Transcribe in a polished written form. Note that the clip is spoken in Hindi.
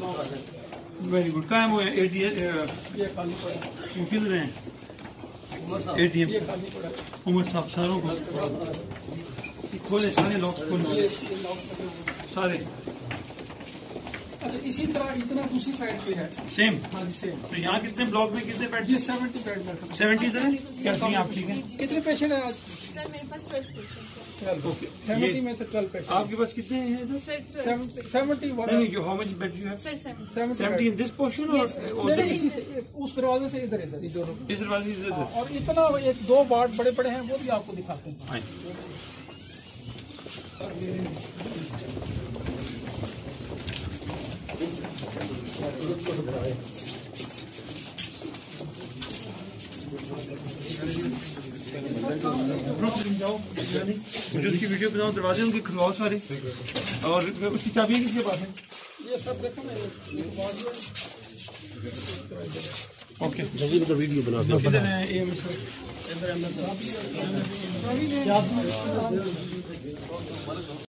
Very good. कहाँ है वो ATM? ये खाली पड़ा है। वो किधर हैं ATM? ये खाली पड़ा है। उमर साहब सारों को खोले, सारे लॉक खोले सारे। अच्छा, इसी तरह इतना दूसरी साइड पे है सेम। हाँ जी सेम। तो यहाँ कितने ब्लॉक में कितने बेड? ये 70 बेड में 70 इधर है। कैसे हैं आप? ठीक है। कितने पेशेंट है आज? सर मेरे पास 12 पेशेंट ओके। 70 में से 12 पेशेंट। आपके पास कितने हैं इधर? सर 70 नहीं, जो how much bed you have? Sir 70 in this portion और उस दरवाजे से इधर इधर दोनों इस दरवाजे से इधर? और इतना एक 2 वार्ड बड़े बड़े हैं वो भी आपको दिखाते हैं। जाओ मुझे उसकी वीडियो बनाओ, दरवाजे उनके खुलवाओ सारे। और उसकी चाबी किसके पास है? ये सब देखो ना, ओके जल्दी मतलब वीडियो बना दो। किधर है?